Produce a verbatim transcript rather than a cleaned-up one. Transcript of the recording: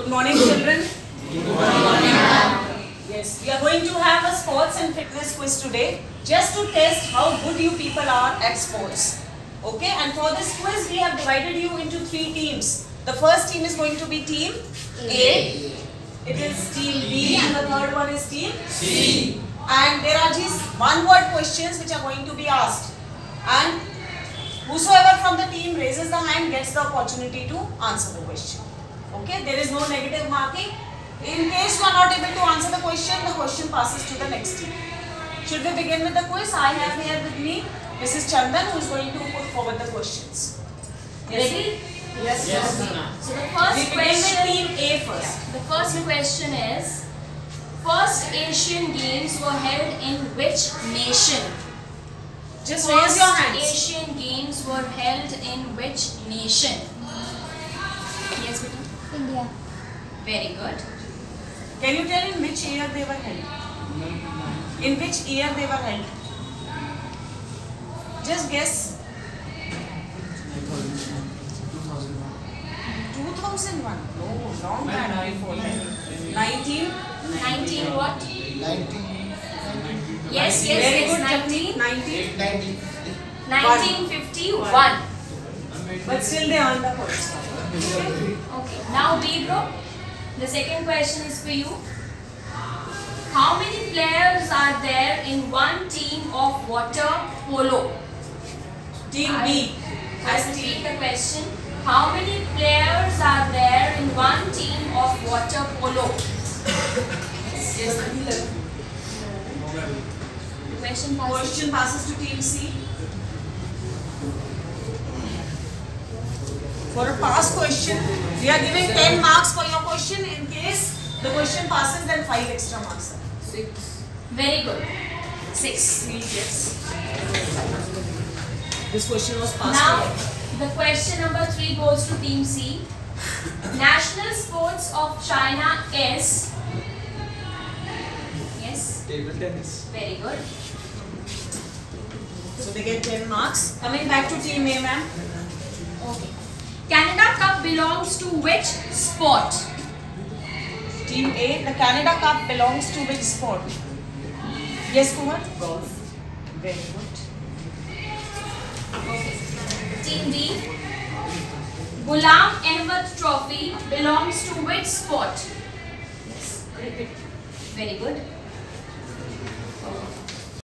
Good morning, children. Good morning. Yes, we are going to have a sports and fitness quiz today, just to test how good you people are at sports. Okay, and for this quiz, we have divided you into three teams. The first team is going to be team A. It is team B, and the third one is team C. And there are these one-word questions which are going to be asked. And whosoever from the team raises the hand gets the opportunity to answer the question. Okay, there is no negative marking. In case you are not able to answer the question, the question passes to the next team. Should we begin with the quiz? I have here with me Missus Chandan, who is going to put forward the questions. Yes. Ready? Yes. Yes. So the first we begin question. with team A first. The first question is: First Asian Games were held in which nation? Just First raise your hands. Asian Games were held in which nation? Yes, Budha? India. Very good. Can you tell in which year they were held? In which year they were held? Just guess. two thousand one. No, long time before that. nineteen. nineteen what? nineteen. Yes, yes, Very yes. good. nineteen. nineteen. nineteen fifty-one. But still they earned the points. Okay. Now B group. The second question is for you. How many players are there in one team of water polo? Team I- B. I repeat the question. How many players are there in one team of water polo? Yes. The question passes. Question passes to team C. For a past question, we are giving ten marks for your question. In case the question passes, then five extra marks. Six. Very good. Six. Yes. This question was passed. Now, away. the question number three goes to team C. National sports of China is. Yes. Table tennis. Very good. So they get ten marks. Coming back to team A, ma'am. Okay. Canada Cup belongs to which sport? Team A, the Canada Cup belongs to which sport? Yes, Kumar? Golf. Very good. Okay. Team B. Ghulam Ahmed Trophy belongs to which sport? Yes. Cricket. Very good.